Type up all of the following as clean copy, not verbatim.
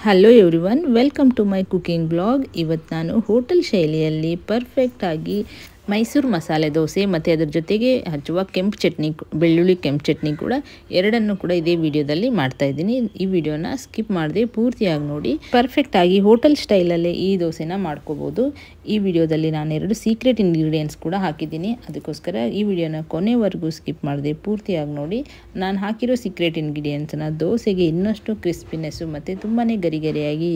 Hello everyone, welcome to my cooking blog. ಇವತ್ತು ನಾನು hotel ಶೈಲಿಯಲ್ಲಿ ಪರ್ಫೆಕ್ಟಾಗಿ ಮೈಸೂರು ಮಸಾಲೆ ದೋಸೆ ಮತ್ತು ಅದರ ಜೊತೆಗೆ ಹಚ್ಚುವ ಕೆಂಪು ಚಟ್ನಿ, ಬೆಳ್ಳುಳ್ಳಿ ಕೆಂಪು ಚಟ್ನಿ ಕೂಡ ಎರಡನ್ನು ಕೂಡ ಇದೇ ವಿಡಿಯೋದಲ್ಲಿ ಮಾಡ್ತಾಯಿದ್ದೀನಿ. ಈ ವಿಡಿಯೋನ ಸ್ಕಿಪ್ ಮಾಡದೆ ಪೂರ್ತಿಯಾಗಿ ನೋಡಿ. ಪರ್ಫೆಕ್ಟಾಗಿ ಹೋಟೆಲ್ ಸ್ಟೈಲಲ್ಲೇ ಈ ದೋಸೆನ ಮಾಡ್ಕೋಬೋದು. ಈ ವಿಡಿಯೋದಲ್ಲಿ ನಾನು 2 ಸೀಕ್ರೆಟ್ ಇಂಗ್ರೀಡಿಯೆಂಟ್ಸ್ ಕೂಡ ಹಾಕಿದ್ದೀನಿ. ಅದಕ್ಕೋಸ್ಕರ ಈ ವಿಡಿಯೋನ ಕೊನೆವರೆಗೂ ಸ್ಕಿಪ್ ಮಾಡದೆ ಪೂರ್ತಿಯಾಗಿ ನೋಡಿ. ನಾನು ಹಾಕಿರೋ ಸೀಕ್ರೆಟ್ ಇಂಗ್ರೀಡಿಯೆಂಟ್ಸ್ನ ದೋಸೆಗೆ ಇನ್ನಷ್ಟು ಕ್ರಿಸ್ಪಿನೆಸ್ಸು ಮತ್ತು ತುಂಬಾ ಗರಿಗರಿಯಾಗಿ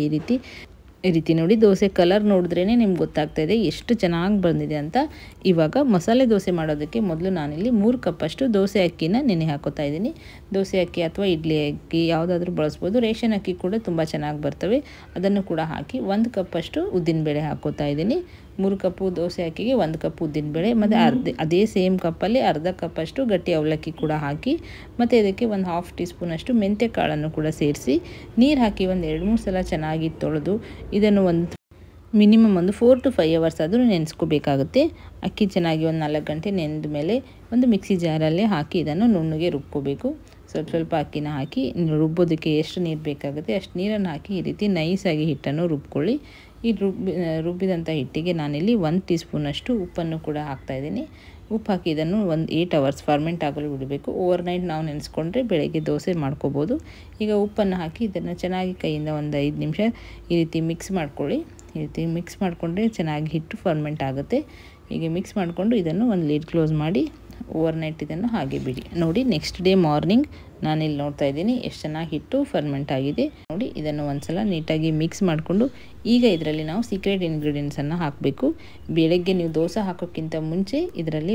ಈ ರೀತಿ ನೋಡಿ. ದೋಸೆ ಕಲರ್ ನೋಡಿದ್ರೇ ನಿಮ್ಗೆ ಗೊತ್ತಾಗ್ತಾ ಇದೆ ಎಷ್ಟು ಚೆನ್ನಾಗಿ ಬಂದಿದೆ ಅಂತ. ಇವಾಗ ಮಸಾಲೆ ದೋಸೆ ಮಾಡೋದಕ್ಕೆ ಮೊದಲು ನಾನಿಲ್ಲಿ 3 ಕಪ್ಪಷ್ಟು ದೋಸೆ ಅಕ್ಕಿನ ನೆನೆ ಹಾಕೋತಾ ಇದ್ದೀನಿ. ದೋಸೆ ಅಕ್ಕಿ ಅಥವಾ ಇಡ್ಲಿ ಅಕ್ಕಿ ಯಾವುದಾದ್ರೂ ಬಳಸ್ಬೋದು. ರೇಷನ್ ಅಕ್ಕಿ ಕೂಡ ತುಂಬ ಚೆನ್ನಾಗಿ ಬರ್ತವೆ. ಅದನ್ನು ಕೂಡ ಹಾಕಿ 1 ಕಪ್ಪಷ್ಟು ಉದ್ದಿನಬೇಳೆ ಹಾಕೋತಾ ಇದ್ದೀನಿ. 3 ಕಪ್ಪು ದೋಸೆ ಅಕ್ಕಿಗೆ 1 ಕಪ್ ಉದ್ದಿನಬೇಳೆ ಮತ್ತು ಅದೇ ಸೇಮ್ ಕಪ್ಪಲ್ಲಿ ಅರ್ಧ ಕಪ್ಪಷ್ಟು ಗಟ್ಟಿ ಅವಲಕ್ಕಿ ಕೂಡ ಹಾಕಿ, ಮತ್ತು ಇದಕ್ಕೆ 1/2 ಟೀ ಸ್ಪೂನಷ್ಟು ಮೆಂತ್ಯ ಕಾಳನ್ನು ಕೂಡ ಸೇರಿಸಿ ನೀರು ಹಾಕಿ 2-3 ಸಲ ಚೆನ್ನಾಗಿ ತೊಳೆದು ಇದನ್ನು ಮಿನಿಮಮ್ 4 to 5 ಅವರ್ಸ್ ಆದರೂ ನೆನೆಸ್ಕೋಬೇಕಾಗುತ್ತೆ. ಅಕ್ಕಿ ಚೆನ್ನಾಗಿ 4 ಗಂಟೆ ನೆನೆದ ಮೇಲೆ ಒಂದು ಮಿಕ್ಸಿ ಜಾರಲ್ಲೇ ಹಾಕಿ ಇದನ್ನು ನುಣ್ಣಗೆ ರುಬ್ಕೋಬೇಕು. ಸ್ವಲ್ಪ ಅಕ್ಕಿನ ಹಾಕಿ ರುಬ್ಬೋದಕ್ಕೆ ಎಷ್ಟು ನೀರು ಬೇಕಾಗುತ್ತೆ ಅಷ್ಟು ನೀರನ್ನು ಹಾಕಿ ಈ ರೀತಿ ನೈಸಾಗಿ ಹಿಟ್ಟನ್ನು ರುಬ್ಕೊಳ್ಳಿ. ಈ ರುಬ್ಬಿದಂಥ ಹಿಟ್ಟಿಗೆ ನಾನಿಲ್ಲಿ 1 ಟೀ ಸ್ಪೂನಷ್ಟು ಉಪ್ಪನ್ನು ಕೂಡ ಹಾಕ್ತಾಯಿದ್ದೀನಿ. ಉಪ್ಪು ಹಾಕಿ ಇದನ್ನು 8 ಅವರ್ಸ್ ಫರ್ಮೆಂಟ್ ಆಗಲು ಬಿಡಬೇಕು. ಓವರ್ನೈಟ್ ನಾವು ನೆನೆಸ್ಕೊಂಡ್ರೆ ಬೆಳಗ್ಗೆ ದೋಸೆ ಮಾಡ್ಕೋಬೋದು. ಈಗ ಉಪ್ಪನ್ನು ಹಾಕಿ ಇದನ್ನು ಚೆನ್ನಾಗಿ ಕೈಯಿಂದ 5 ನಿಮಿಷ ಈ ರೀತಿ ಮಿಕ್ಸ್ ಮಾಡ್ಕೊಳ್ಳಿ. ಈ ರೀತಿ ಮಿಕ್ಸ್ ಮಾಡಿಕೊಂಡ್ರೆ ಚೆನ್ನಾಗಿ ಹಿಟ್ಟು ಫರ್ಮೆಂಟ್ ಆಗುತ್ತೆ. ಹೀಗೆ ಮಿಕ್ಸ್ ಮಾಡಿಕೊಂಡು ಇದನ್ನು ಒಂದು ಲಿಡ್ ಕ್ಲೋಸ್ ಮಾಡಿ ಓವರ್ನೈಟ್ ಇದನ್ನು ಹಾಗೆ ಬಿಡಿ. ನೋಡಿ, ನೆಕ್ಸ್ಟ್ ಡೇ ಮಾರ್ನಿಂಗ್ ನಾನಿಲ್ಲಿ ನೋಡ್ತಾ ಇದ್ದೀನಿ ಎಷ್ಟು ಚೆನ್ನಾಗಿ ಹಿಟ್ಟು ಫರ್ಮೆಂಟ್ ಆಗಿದೆ. ನೋಡಿ, ಇದನ್ನು ಒಂದ್ಸಲ ನೀಟಾಗಿ ಮಿಕ್ಸ್ ಮಾಡಿಕೊಂಡು ಈಗ ಇದರಲ್ಲಿ ನಾವು ಸೀಕ್ರೆಟ್ ಇಂಗ್ರೀಡಿಯೆಂಟ್ಸನ್ನು ಹಾಕಬೇಕು. ಬೆಳಗ್ಗೆ ನೀವು ದೋಸೆ ಹಾಕೋಕ್ಕಿಂತ ಮುಂಚೆ ಇದರಲ್ಲಿ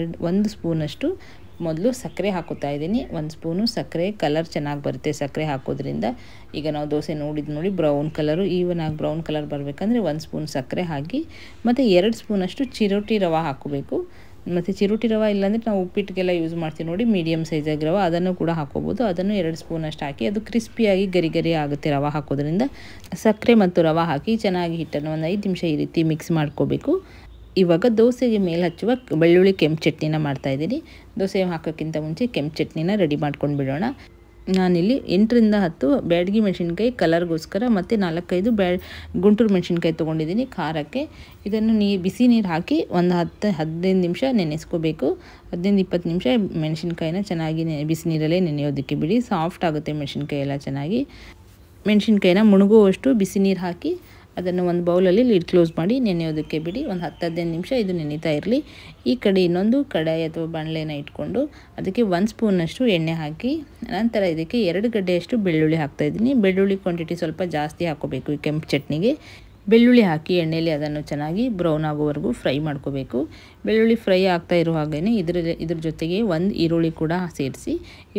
1 ಸ್ಪೂನಷ್ಟು ಮೊದಲು ಸಕ್ಕರೆ ಹಾಕೋತಾ ಇದ್ದೀನಿ. 1 ಸ್ಪೂನು ಸಕ್ಕರೆ, ಕಲರ್ ಚೆನ್ನಾಗಿ ಬರುತ್ತೆ ಸಕ್ಕರೆ ಹಾಕೋದ್ರಿಂದ. ಈಗ ನಾವು ದೋಸೆ ನೋಡಿ ಬ್ರೌನ್ ಕಲರು, ಈವನ್ ಆಗಿ ಬ್ರೌನ್ ಕಲರ್ ಬರಬೇಕಂದ್ರೆ 1 ಸ್ಪೂನ್ ಸಕ್ಕರೆ ಹಾಕಿ, ಮತ್ತು 2 ಸ್ಪೂನಷ್ಟು ಚಿರೋಟಿ ರವೆ ಹಾಕೋಬೇಕು. ಮತ್ತು ಚಿರೋಟಿ ರವೆ ಇಲ್ಲಾಂದರೆ ನಾವು ಉಪ್ಪಿಟ್ಟಿಗೆಲ್ಲ ಯೂಸ್ ಮಾಡ್ತೀವಿ ನೋಡಿ, ಮೀಡಿಯಮ್ ಸೈಜಾಗಿ ರವೆ, ಅದನ್ನು ಕೂಡ ಹಾಕೋಬೋದು. ಅದನ್ನು 2 ಸ್ಪೂನಷ್ಟು ಹಾಕಿ ಅದು ಕ್ರಿಸ್ಪಿಯಾಗಿ ಗರಿ ಆಗುತ್ತೆ ರವೆ ಹಾಕೋದ್ರಿಂದ. ಸಕ್ಕರೆ ಮತ್ತು ರವೆ ಹಾಕಿ ಚೆನ್ನಾಗಿ ಹಿಟ್ಟನ್ನು 5 ನಿಮಿಷ ಈ ರೀತಿ ಮಿಕ್ಸ್ ಮಾಡ್ಕೋಬೇಕು. ಇವಾಗ ದೋಸೆಗೆ ಮೇಲೆ ಹಚ್ಚುವ ಬೆಳ್ಳುಳ್ಳಿ ಕೆಂಪು ಚಟ್ನಿನ ಮಾಡ್ತಾಯಿದ್ದೀನಿ. ದೋಸೆ ಹಾಕೋಕ್ಕಿಂತ ಮುಂಚೆ ಕೆಂಪು ಚಟ್ನಿನ ರೆಡಿ ಮಾಡ್ಕೊಂಡು ಬಿಡೋಣ. ನಾನಿಲ್ಲಿ 8ರಿಂದ 10 ಬ್ಯಾಡಗಿ ಮೆಣಸಿನ್ಕಾಯಿ ಕಲರ್ಗೋಸ್ಕರ ಮತ್ತು 4-5 ಗುಂಟೂರು ಮೆಣಸಿನ್ಕಾಯಿ ತೊಗೊಂಡಿದ್ದೀನಿ ಖಾರಕ್ಕೆ. ಇದನ್ನು ಬಿಸಿ ನೀರು ಹಾಕಿ 10-15 ನಿಮಿಷ ನೆನೆಸ್ಕೋಬೇಕು. 15-20 ನಿಮಿಷ ಮೆಣಸಿನ್ಕಾಯಿನ ಚೆನ್ನಾಗಿ ಬಿಸಿ ನೀರಲ್ಲೇ ನೆನೆಯೋದಕ್ಕೆ ಬಿಡಿ. ಸಾಫ್ಟ್ ಆಗುತ್ತೆ ಮೆಣಸಿನ್ಕಾಯಿ ಎಲ್ಲ ಚೆನ್ನಾಗಿ. ಮೆಣಸಿನ್ಕಾಯಿನ ಮುಳುಗುವಷ್ಟು ಬಿಸಿ ನೀರು ಹಾಕಿ ಅದನ್ನು ಒಂದು ಬೌಲಲ್ಲಿ ಲಿಡ್ ಕ್ಲೋಸ್ ಮಾಡಿ ನೆನೆಯೋದಕ್ಕೆ ಬಿಡಿ. 10-15 ನಿಮಿಷ ಇದು ನೆನೀತಾ ಇರಲಿ. ಈ ಕಡೆ ಇನ್ನೊಂದು ಕಡಾಯಿ ಅಥವಾ ಬಾಣಲೆನ ಇಟ್ಕೊಂಡು ಅದಕ್ಕೆ 1 ಸ್ಪೂನಷ್ಟು ಎಣ್ಣೆ ಹಾಕಿ, ನಂತರ ಇದಕ್ಕೆ 2 ಗಡ್ಡೆಯಷ್ಟು ಬೆಳ್ಳುಳ್ಳಿ ಹಾಕ್ತಾಯಿದ್ದೀನಿ. ಬೆಳ್ಳುಳ್ಳಿ ಕ್ವಾಂಟಿಟಿ ಸ್ವಲ್ಪ ಜಾಸ್ತಿ ಹಾಕೋಬೇಕು ಈ ಕೆಂಪು ಚಟ್ನಿಗೆ. ಬೆಳ್ಳುಳ್ಳಿ ಹಾಕಿ ಎಣ್ಣೆಯಲ್ಲಿ ಅದನ್ನು ಚೆನ್ನಾಗಿ ಬ್ರೌನ್ ಆಗೋವರೆಗೂ ಫ್ರೈ ಮಾಡ್ಕೋಬೇಕು. ಬೆಳ್ಳುಳ್ಳಿ ಫ್ರೈ ಆಗ್ತಾ ಇರೋ ಹಾಗೇ ಇದ್ರ ಜೊತೆಗೆ 1 ಈರುಳ್ಳಿ ಕೂಡ ಸೇರಿಸಿ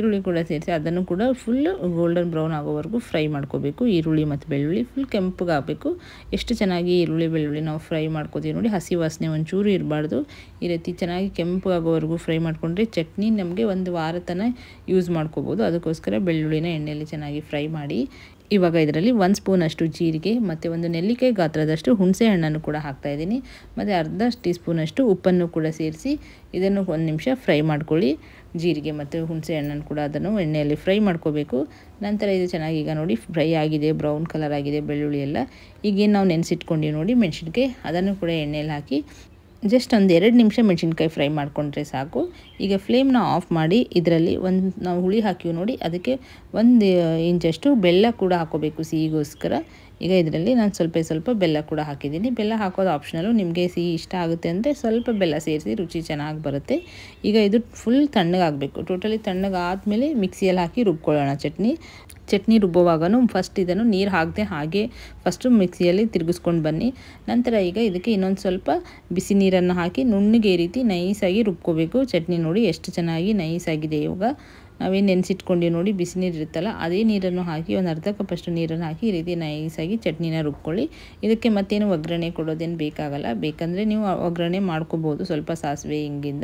ಅದನ್ನು ಕೂಡ ಫುಲ್ ಗೋಲ್ಡನ್ ಬ್ರೌನ್ ಆಗೋವರೆಗೂ ಫ್ರೈ ಮಾಡ್ಕೋಬೇಕು. ಈರುಳ್ಳಿ ಮತ್ತು ಬೆಳ್ಳುಳ್ಳಿ ಫುಲ್ ಕೆಂಪಗಾಗಬೇಕು. ಎಷ್ಟು ಚೆನ್ನಾಗಿ ಈರುಳ್ಳಿ ಬೆಳ್ಳುಳ್ಳಿ ನಾವು ಫ್ರೈ ಮಾಡ್ಕೋತೀವಿ ನೋಡಿ, ಹಸಿ ವಾಸನೆ ಒಂಚೂರು ಇರಬಾರ್ದು. ಈ ರೀತಿ ಚೆನ್ನಾಗಿ ಕೆಂಪಗಾಗೋವರೆಗೂ ಫ್ರೈ ಮಾಡಿಕೊಂಡ್ರೆ ಚಟ್ನಿ ನಮಗೆ 1 ವಾರ ತನಕ ಯೂಸ್ ಮಾಡ್ಕೋಬೋದು. ಅದಕ್ಕೋಸ್ಕರ ಬೆಳ್ಳುಳ್ಳಿನ ಎಣ್ಣೆಯಲ್ಲಿ ಚೆನ್ನಾಗಿ ಫ್ರೈ ಮಾಡಿ ಇವಾಗ ಇದರಲ್ಲಿ 1 ಸ್ಪೂನಷ್ಟು ಜೀರಿಗೆ ಮತ್ತು 1 ನೆಲ್ಲಿಕಾಯಿ ಗಾತ್ರದಷ್ಟು ಹುಣಸೆ ಹಣ್ಣನ್ನು ಕೂಡ ಹಾಕ್ತಾಯಿದ್ದೀನಿ. ಮತ್ತು ಅರ್ಧ ಟೀ ಸ್ಪೂನಷ್ಟು ಉಪ್ಪನ್ನು ಕೂಡ ಸೇರಿಸಿ ಇದನ್ನು 1 ನಿಮಿಷ ಫ್ರೈ ಮಾಡ್ಕೊಳ್ಳಿ. ಜೀರಿಗೆ ಮತ್ತು ಹುಣಸೆ ಹಣ್ಣನ್ನು ಕೂಡ ಅದನ್ನು ಎಣ್ಣೆಯಲ್ಲಿ ಫ್ರೈ ಮಾಡ್ಕೋಬೇಕು. ನಂತರ ಇದು ಚೆನ್ನಾಗಿ ಈಗ ನೋಡಿ ಫ್ರೈ ಆಗಿದೆ, ಬ್ರೌನ್ ಕಲರ್ ಆಗಿದೆ ಬೆಳ್ಳುಳ್ಳಿ ಎಲ್ಲ. ಈಗೇನು ನಾವು ನೆನೆಸಿಟ್ಕೊಂಡಿವಿ ನೋಡಿ ಮೆಣಸಿನ್ಕಾಯಿ, ಅದನ್ನು ಕೂಡ ಎಣ್ಣೆಯಲ್ಲಿ ಹಾಕಿ ಜಸ್ಟ್ 2 ನಿಮಿಷ ಮೆಣಸಿನ್ಕಾಯಿ ಫ್ರೈ ಮಾಡಿಕೊಂಡ್ರೆ ಸಾಕು. ಈಗ ಫ್ಲೇಮ್ನ ಆಫ್ ಮಾಡಿ ಇದರಲ್ಲಿ ನಾವು ಹುಳಿ ಹಾಕಿವಿ ನೋಡಿ, ಅದಕ್ಕೆ 1 ಇಂಚಷ್ಟು ಬೆಲ್ಲ ಕೂಡ ಹಾಕೋಬೇಕು ಸಿಹಿಗೋಸ್ಕರ. ಈಗ ಇದರಲ್ಲಿ ನಾನು ಸ್ವಲ್ಪ ಬೆಲ್ಲ ಕೂಡ ಹಾಕಿದ್ದೀನಿ. ಬೆಲ್ಲ ಹಾಕೋದು ಆಪ್ಷನಲ್ಲು, ನಿಮಗೆ ಸಿಹಿ ಇಷ್ಟ ಆಗುತ್ತೆ ಅಂದರೆ ಸ್ವಲ್ಪ ಬೆಲ್ಲ ಸೇರಿಸಿ ರುಚಿ ಚೆನ್ನಾಗಿ ಬರುತ್ತೆ. ಈಗ ಇದು ಫುಲ್ ತಣ್ಣಗಾಗಬೇಕು. ಟೋಟಲಿ ತಣ್ಣಗಾದ್ಮೇಲೆ ಮಿಕ್ಸಿಯಲ್ಲಿ ಹಾಕಿ ರುಬ್ಕೊಳ್ಳೋಣ. ಚಟ್ನಿ ರುಬ್ಬುವಾಗೂ ಫಸ್ಟ್ ಇದನ್ನು ನೀರು ಹಾಕದೆ ಹಾಗೆ ಫಸ್ಟು ಮಿಕ್ಸಿಯಲ್ಲಿ ತಿರುಗಿಸ್ಕೊಂಡು ಬನ್ನಿ. ನಂತರ ಈಗ ಇದಕ್ಕೆ ಇನ್ನೊಂದು ಸ್ವಲ್ಪ ಬಿಸಿ ನೀರನ್ನು ಹಾಕಿ ನುಣ್ಣಗೆ ಈ ರೀತಿ ನೈಸಾಗಿ ರುಬ್ಕೋಬೇಕು. ಚಟ್ನಿ ನೋಡಿ ಎಷ್ಟು ಚೆನ್ನಾಗಿ ನೈಸಾಗಿದೆ. ಇವಾಗ ನಾವೇನು ನೆನೆಸಿಟ್ಕೊಂಡಿವಿ ನೋಡಿ ಬಿಸಿ ನೀರು ಇರುತ್ತಲ್ಲ, ಅದೇ ನೀರನ್ನು ಹಾಕಿ 1 ಅರ್ಧ ಕಪ್ಪಷ್ಟು ನೀರನ್ನು ಹಾಕಿ ಈ ರೀತಿ ನೈಸಾಗಿ ಚಟ್ನಿನ ರುಬ್ಕೊಳ್ಳಿ. ಇದಕ್ಕೆ ಮತ್ತೇನು ಒಗ್ಗರಣೆ ಕೊಡೋದೇನು ಬೇಕಾಗಲ್ಲ. ಬೇಕಂದರೆ ನೀವು ಒಗ್ಗರಣೆ ಮಾಡ್ಕೋಬೋದು ಸ್ವಲ್ಪ ಸಾಸಿವೆ ಹಿಂಗಿಂದ.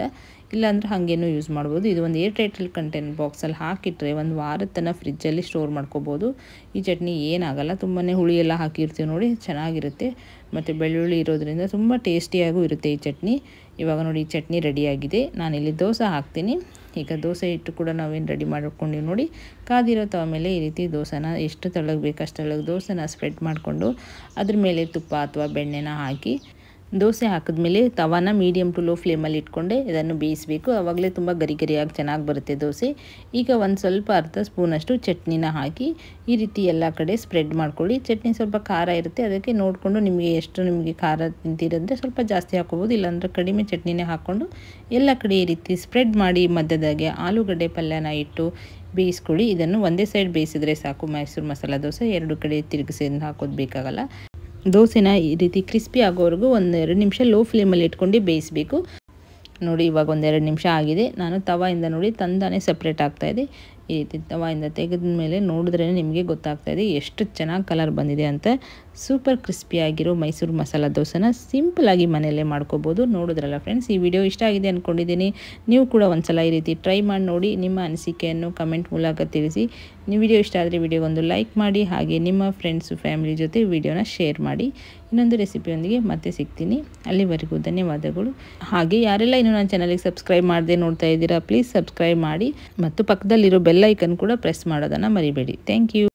ಇಲ್ಲಾಂದರೆ ಹಾಗೇನೂ ಯೂಸ್ ಮಾಡ್ಬೋದು. ಇದು ಒಂದು ಏರ್ ಟೈಟಲ್ ಕಂಟೈನರ್ ಬಾಕ್ಸಲ್ಲಿ ಹಾಕಿಟ್ರೆ ಒಂದು ವಾರದ ತನಕ ಫ್ರಿಜ್ಜಲ್ಲಿ ಸ್ಟೋರ್ ಮಾಡ್ಕೋಬೋದು. ಈ ಚಟ್ನಿ ಏನಾಗಲ್ಲ, ತುಂಬಾ ಹುಳಿ ಎಲ್ಲ ಹಾಕಿರ್ತೀವಿ ನೋಡಿ, ಚೆನ್ನಾಗಿರುತ್ತೆ. ಮತ್ತು ಬೆಳ್ಳುಳ್ಳಿ ಇರೋದ್ರಿಂದ ತುಂಬ ಟೇಸ್ಟಿಯಾಗೂ ಇರುತ್ತೆ ಈ ಚಟ್ನಿ. ಇವಾಗ ನೋಡಿ ಈ ಚಟ್ನಿ ರೆಡಿಯಾಗಿದೆ. ನಾನಿಲ್ಲಿ ದೋಸೆ ಹಾಕ್ತೀನಿ. ಈಗ ದೋಸೆ ಹಿಟ್ಟು ಕೂಡ ನಾವೇನು ರೆಡಿ ಮಾಡ್ಕೊಂಡಿವಿ ನೋಡಿ, ಕಾದಿರೋ ತವ ಮೇಲೆ ಈ ರೀತಿ ದೋಸೆನ ಎಷ್ಟು ತೆಳ್ಳಗೆ ಬೇಕು ಅಷ್ಟು ತೆಳ್ಳಗೆ ದೋಸೆನ ಸ್ಪ್ರೆಡ್ ಮಾಡಿಕೊಂಡು ಅದ್ರ ಮೇಲೆ ತುಪ್ಪ ಅಥವಾ ಬೆಣ್ಣೆನ ಹಾಕಿ ದೋಸೆ ಹಾಕಿದ್ಮೇಲೆ ತವಾನ ಮೀಡಿಯಮ್ ಟು ಲೋ ಫ್ಲೇಮಲ್ಲಿ ಇಟ್ಕೊಂಡೆ ಇದನ್ನು ಬೇಯಿಸಬೇಕು. ಆವಾಗಲೇ ತುಂಬ ಗರಿ ಗರಿಯಾಗಿ ಚೆನ್ನಾಗಿ ಬರುತ್ತೆ ದೋಸೆ. ಈಗ ಒಂದು ಸ್ವಲ್ಪ ಅರ್ಧ ಸ್ಪೂನಷ್ಟು ಚಟ್ನಿನ ಹಾಕಿ ಈ ರೀತಿ ಎಲ್ಲ ಕಡೆ ಸ್ಪ್ರೆಡ್ ಮಾಡ್ಕೊಳ್ಳಿ. ಚಟ್ನಿ ಸ್ವಲ್ಪ ಖಾರ ಇರುತ್ತೆ, ಅದಕ್ಕೆ ನೋಡಿಕೊಂಡು ನಿಮಗೆ ಖಾರ ತಿಂತೀರಂದರೆ ಸ್ವಲ್ಪ ಜಾಸ್ತಿ ಹಾಕೋಬೋದು, ಇಲ್ಲಾಂದರೆ ಕಡಿಮೆ ಚಟ್ನಿನೇ ಹಾಕ್ಕೊಂಡು ಎಲ್ಲ ಕಡೆ ಈ ರೀತಿ ಸ್ಪ್ರೆಡ್ ಮಾಡಿ ಮಧ್ಯದಾಗೆ ಆಲೂಗಡ್ಡೆ ಪಲ್ಯನ ಇಟ್ಟು ಬೇಯಿಸ್ಕೊಳ್ಳಿ. ಇದನ್ನು ಒಂದೇ ಸೈಡ್ ಬೇಯಿಸಿದ್ರೆ ಸಾಕು. ಮೈಸೂರು ಮಸಾಲ ದೋಸೆ ಎರಡು ಕಡೆ ತಿರುಗಿಸಿ ಹಾಕೋದು ಬೇಕಾಗಲ್ಲ. ದೋಸೆನ ಈ ರೀತಿ ಕ್ರಿಸ್ಪಿ ಆಗೋವರೆಗೂ 1-2 ನಿಮಿಷ ಲೋ ಫ್ಲೇಮಲ್ಲಿ ಇಟ್ಕೊಂಡು ಬೇಯಿಸಬೇಕು. ನೋಡಿ ಇವಾಗ 1-2 ನಿಮಿಷ ಆಗಿದೆ. ನಾನು ತವಾಯಿಂದ ನೋಡಿ ತಂದಾನೆ ಸಪ್ರೇಟ್ ಆಗ್ತಾಯಿದೆ. ಈ ರೀತಿ ತವಾಯಿಂದ ತೆಗೆದ ಮೇಲೆ ನೋಡಿದ್ರೇ ನಿಮಗೆ ಗೊತ್ತಾಗ್ತಾಯಿದೆ ಎಷ್ಟು ಚೆನ್ನಾಗಿ ಕಲರ್ ಬಂದಿದೆ ಅಂತ. ಸೂಪರ್ ಕ್ರಿಸ್ಪಿಯಾಗಿರೋ ಮೈಸೂರು ಮಸಾಲ ದೋಸೆನ ಸಿಂಪಲಾಗಿ ಮನೆಯಲ್ಲೇ ಮಾಡ್ಕೋಬೋದು. ನೋಡಿದ್ರಲ್ಲ ಫ್ರೆಂಡ್ಸ್, ಈ ವಿಡಿಯೋ ಇಷ್ಟ ಆಗಿದೆ ಅಂದ್ಕೊಂಡಿದ್ದೀನಿ. ನೀವು ಕೂಡ ಒಂದ್ಸಲ ಈ ರೀತಿ ಟ್ರೈ ಮಾಡಿ ನೋಡಿ. ನಿಮ್ಮ ಅನಿಸಿಕೆಯನ್ನು ಕಮೆಂಟ್ ಮೂಲಕ ತಿಳಿಸಿ. ನೀವು ವಿಡಿಯೋ ಇಷ್ಟ ಆದರೆ ವಿಡಿಯೋಗೊಂದು ಲೈಕ್ ಮಾಡಿ, ಹಾಗೆ ನಿಮ್ಮ ಫ್ರೆಂಡ್ಸು ಫ್ಯಾಮಿಲಿ ಜೊತೆ ವಿಡಿಯೋನ ಶೇರ್ ಮಾಡಿ. ಇನ್ನೊಂದು ರೆಸಿಪಿಯೊಂದಿಗೆ ಮತ್ತೆ ಸಿಗ್ತೀನಿ. ಅಲ್ಲಿವರೆಗೂ ಧನ್ಯವಾದಗಳು. ಹಾಗೆ ಯಾರೆಲ್ಲ ಇನ್ನೂ ನನ್ನ ಚಾನಲ್ಗೆ ಸಬ್ಸ್ಕ್ರೈಬ್ ಮಾಡದೆ ನೋಡ್ತಾ ಇದ್ದೀರಾ, ಪ್ಲೀಸ್ ಸಬ್ಸ್ಕ್ರೈಬ್ ಮಾಡಿ ಮತ್ತು ಪಕ್ಕದಲ್ಲಿರೋ ಬೆಲ್ ಐಕನ್ ಕೂಡ ಪ್ರೆಸ್ ಮಾಡೋದನ್ನು ಮರಿಬೇಡಿ. Thank you.